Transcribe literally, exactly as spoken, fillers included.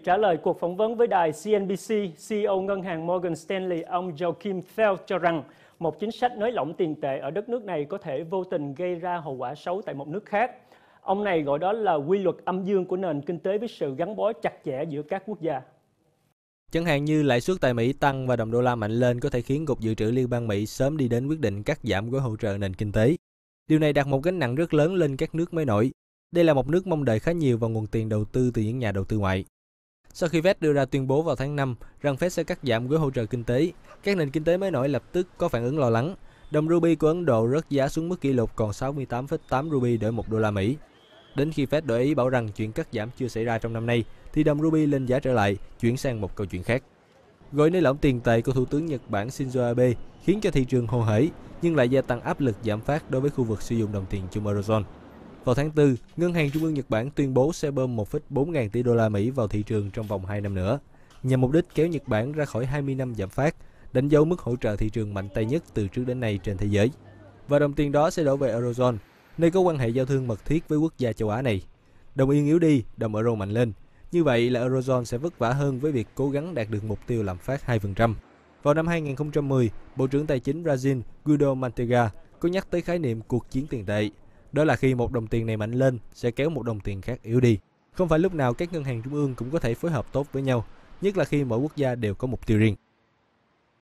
trả lời cuộc phỏng vấn với đài xê en bê xê, xê e ô ngân hàng Morgan Stanley ông Joachim Feld cho rằng một chính sách nới lỏng tiền tệ ở đất nước này có thể vô tình gây ra hậu quả xấu tại một nước khác. Ông này gọi đó là quy luật âm dương của nền kinh tế với sự gắn bó chặt chẽ giữa các quốc gia. Chẳng hạn như lãi suất tại Mỹ tăng và đồng đô la mạnh lên có thể khiến Cục Dự trữ Liên bang Mỹ sớm đi đến quyết định cắt giảm gói hỗ trợ nền kinh tế. Điều này đặt một gánh nặng rất lớn lên các nước mới nổi. Đây là một nước mong đợi khá nhiều vào nguồn tiền đầu tư từ những nhà đầu tư ngoại. Sau khi Fed đưa ra tuyên bố vào tháng năm rằng Fed sẽ cắt giảm gói hỗ trợ kinh tế, các nền kinh tế mới nổi lập tức có phản ứng lo lắng. Đồng ruby của Ấn Độ rớt giá xuống mức kỷ lục còn sáu mươi tám phẩy tám ruby đổi một đô la Mỹ. Đến khi Fed đổi ý bảo rằng chuyện cắt giảm chưa xảy ra trong năm nay, thì đồng ruby lên giá trở lại, chuyển sang một câu chuyện khác. Gói nới lỏng tiền tệ của Thủ tướng Nhật Bản Shinzo Abe khiến cho thị trường hồ hởi, nhưng lại gia tăng áp lực giảm phát đối với khu vực sử dụng đồng tiền chung Eurozone. Vào tháng tư, Ngân hàng Trung ương Nhật Bản tuyên bố sẽ bơm một phẩy bốn ngàn tỷ đô la Mỹ vào thị trường trong vòng hai năm nữa, nhằm mục đích kéo Nhật Bản ra khỏi hai mươi năm giảm phát, đánh dấu mức hỗ trợ thị trường mạnh tay nhất từ trước đến nay trên thế giới. Và đồng tiền đó sẽ đổ về Eurozone, nơi có quan hệ giao thương mật thiết với quốc gia châu Á này. Đồng yên yếu đi, đồng euro mạnh lên. Như vậy là Eurozone sẽ vất vả hơn với việc cố gắng đạt được mục tiêu lạm phát hai phần trăm. Vào năm hai nghìn không trăm mười, Bộ trưởng Tài chính Brazil Guido Mantega có nhắc tới khái niệm cuộc chiến tiền tệ. Đó là khi một đồng tiền này mạnh lên sẽ kéo một đồng tiền khác yếu đi. Không phải lúc nào các ngân hàng trung ương cũng có thể phối hợp tốt với nhau, nhất là khi mỗi quốc gia đều có mục tiêu riêng.